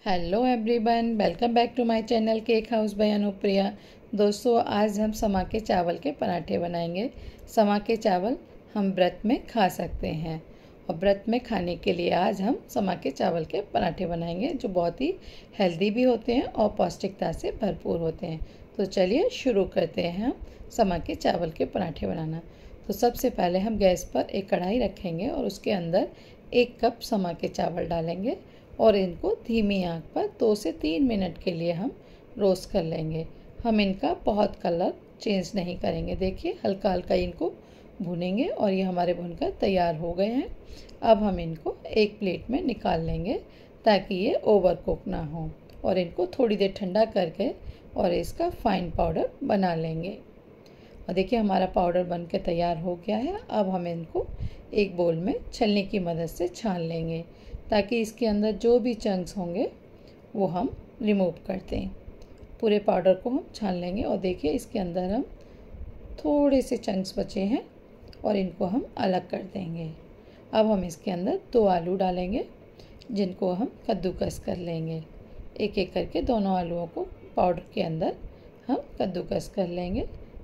Hello everyone, welcome back to my channel cake house by Anupriya. दोस्तों, आज हम समा के चावल के पराठे बनाएंगे। समा के चावल हम व्रत में खा सकते हैं और व्रत में खाने के लिए आज हम समा के चावल के पराठे बनाएंगे जो बहुत ही हेल्दी भी होते हैं और पौष्टिकता से भरपूर होते हैं। तो चलिए शुरू करते हैं हम समा के चावल के पराठे बनाना। तो सबसे पहले हम गैस पर एक कढ़ाई रखेंगे और उसके अंदर 1 कप समा के चावल डालेंगे और इनको धीमी आंच पर 2 से 3 मिनट के लिए हम रोस्ट कर लेंगे। हम इनका बहुत कलर चेंज नहीं करेंगे। देखिए, हल्का हल्का इनको भूनेंगे और ये हमारे भुनकर तैयार हो गए हैं। अब हम इनको एक प्लेट में निकाल लेंगे ताकि ये ओवर कुक ना हो और इनको थोड़ी देर ठंडा करके और इसका फाइन पाउडर बना लेंगे। और देखिए, हमारा पाउडर बन के तैयार हो गया है। अब हम इनको एक बोल में छलनी की मदद से छान लेंगे ताकि इसके अंदर जो भी चंक्स होंगे वो हम रिमूव कर दें। पूरे पाउडर को हम छान लेंगे और देखिए, इसके अंदर हम थोड़े से चंक्स बचे हैं और इनको हम अलग कर देंगे। अब हम इसके अंदर 2 आलू डालेंगे जिनको हम कद्दूकस कर लेंगे। एक एक करके दोनों आलूओं को पाउडर के अंदर हम कद्दूकस कर लेंगे।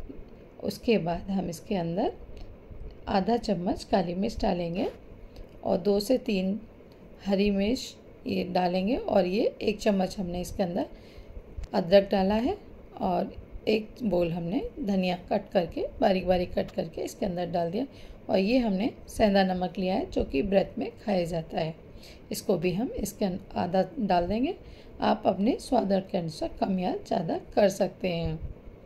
उसके बाद हम इसके अंदर आधा चम्मच काली मिर्च डालेंगे और 2 से 3 हरी मिर्च ये डालेंगे और ये 1 चम्मच हमने इसके अंदर अदरक डाला है और 1 बोल हमने धनिया कट करके बारीक बारीक कट करके इसके अंदर डाल दिया। और ये हमने सेंधा नमक लिया है जो कि व्रत में खाया जाता है। इसको भी हम इसके आधा डाल देंगे। आप अपने स्वाद के अनुसार कम या ज़्यादा कर सकते हैं।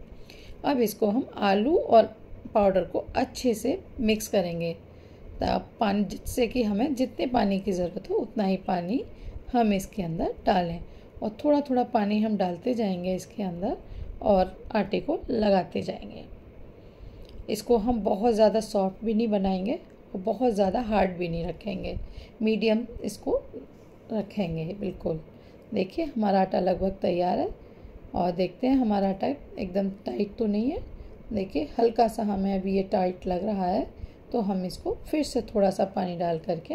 अब इसको हम आलू और पाउडर को अच्छे से मिक्स करेंगे पानी, जिससे कि हमें जितने पानी की ज़रूरत हो उतना ही पानी हम इसके अंदर डालें और थोड़ा थोड़ा पानी हम डालते जाएंगे इसके अंदर और आटे को लगाते जाएंगे। इसको हम बहुत ज़्यादा सॉफ्ट भी नहीं बनाएंगे और बहुत ज़्यादा हार्ड भी नहीं रखेंगे, मीडियम इसको रखेंगे बिल्कुल। देखिए, हमारा आटा लगभग तैयार है और देखते हैं हमारा आटा एकदम टाइट तो नहीं है। देखिए, हल्का सा हमें अभी ये टाइट लग रहा है तो हम इसको फिर से थोड़ा सा पानी डाल करके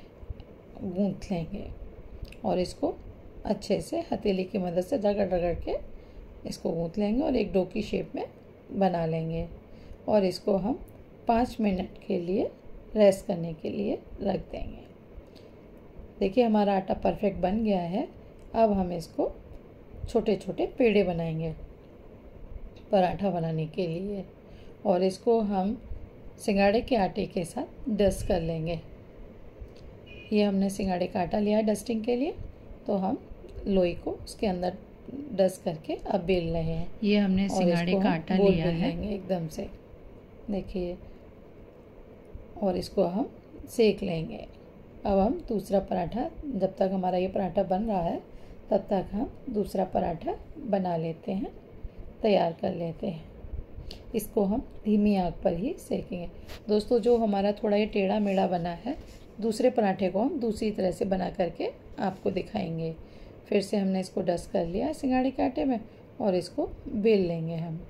गूंथ लेंगे और इसको अच्छे से हथेली की मदद से रगड़ रगड़ के इसको गूंथ लेंगे और एक डो की शेप में बना लेंगे और इसको हम 5 मिनट के लिए रेस्ट करने के लिए रख देंगे। देखिए, हमारा आटा परफेक्ट बन गया है। अब हम इसको छोटे छोटे पेड़े बनाएंगे पराठा बनाने के लिए और इसको हम सिंगाड़े के आटे के साथ डस्ट कर लेंगे। ये हमने सिंगाड़े का आटा लिया है डस्टिंग के लिए, तो हम लोई को उसके अंदर डस्ट करके अब बेल रहे हैं। ये हमने सिंगाड़े का आटा लिया है एकदम से, देखिए, और इसको हम सेक लेंगे। अब हम दूसरा पराठा, जब तक हमारा ये पराठा बन रहा है तब तक हम दूसरा पराठा बना लेते हैं, तैयार कर लेते हैं। इसको हम धीमी आंच पर ही सेकेंगे। दोस्तों, जो हमारा थोड़ा ये टेढ़ा मेढ़ा बना है, दूसरे पराठे को हम दूसरी तरह से बना करके आपको दिखाएंगे। फिर से हमने इसको डस्ट कर लिया है सिंगाड़े के आटे में और इसको बेल लेंगे हम।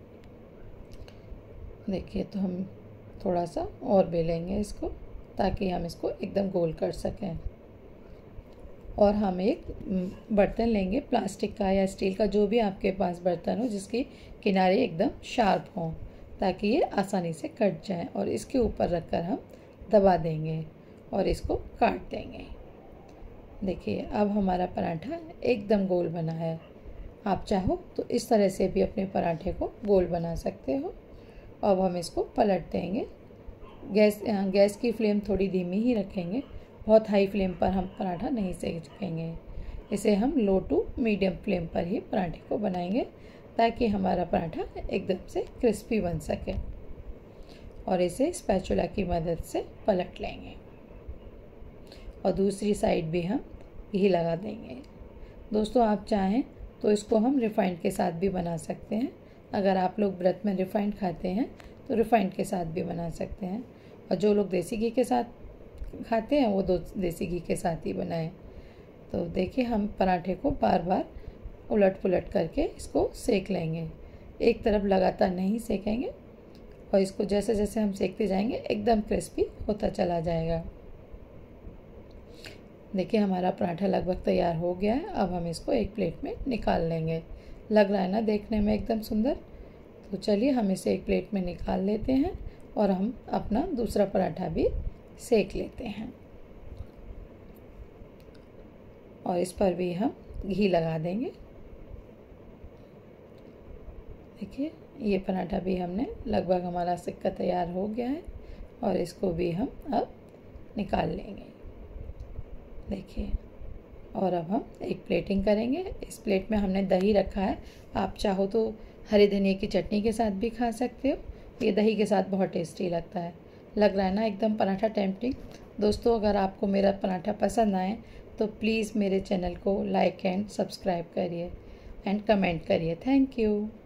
देखिए, तो हम थोड़ा सा और बेलेंगे इसको ताकि हम इसको एकदम गोल कर सकें। और हम एक बर्तन लेंगे, प्लास्टिक का या स्टील का, जो भी आपके पास बर्तन हो जिसके किनारे एकदम शार्प हों ताकि ये आसानी से कट जाए और इसके ऊपर रखकर हम दबा देंगे और इसको काट देंगे। देखिए, अब हमारा पराठा एकदम गोल बना है। आप चाहो तो इस तरह से भी अपने पराठे को गोल बना सकते हो। अब हम इसको पलट देंगे। गैस की फ्लेम थोड़ी धीमी ही रखेंगे, बहुत हाई फ्लेम पर हम पराठा नहीं सेकेंगे। इसे हम लो टू मीडियम फ्लेम पर ही पराठे को बनाएंगे ताकि हमारा पराठा एकदम से क्रिस्पी बन सके। और इसे स्पैचुला की मदद से पलट लेंगे और दूसरी साइड भी हम घी लगा देंगे। दोस्तों, आप चाहें तो इसको हम रिफाइंड के साथ भी बना सकते हैं। अगर आप लोग व्रत में रिफाइंड खाते हैं तो रिफाइंड के साथ भी बना सकते हैं और जो लोग देसी घी के साथ खाते हैं वो देसी घी के साथ ही बनाएं। तो देखिए, हम पराठे को बार बार उलट पुलट करके इसको सेक लेंगे। एक तरफ लगातार नहीं सेकेंगे और इसको जैसे जैसे हम सेकते जाएंगे एकदम क्रिस्पी होता चला जाएगा। देखिए हमारा पराठा लगभग तैयार हो गया है। अब हम इसको एक प्लेट में निकाल लेंगे। लग रहा है ना देखने में एकदम सुंदर। तो चलिए हम इसे एक प्लेट में निकाल लेते हैं और हम अपना दूसरा पराठा भी सेक लेते हैं। और इस पर भी हम घी लगा देंगे। देखिए ये पराठा भी हमने लगभग हमारा सिक्का तैयार हो गया है और इसको भी हम अब निकाल लेंगे। देखिए और अब हम एक प्लेटिंग करेंगे। इस प्लेट में हमने दही रखा है। आप चाहो तो हरे धनिया की चटनी के साथ भी खा सकते हो। ये दही के साथ बहुत टेस्टी लगता है। लग रहा है ना एकदम पराठा टेम्पटिंग। दोस्तों अगर आपको मेरा पराठा पसंद आए तो प्लीज़ मेरे चैनल को लाइक एंड सब्सक्राइब करिए एंड कमेंट करिए। Thank you.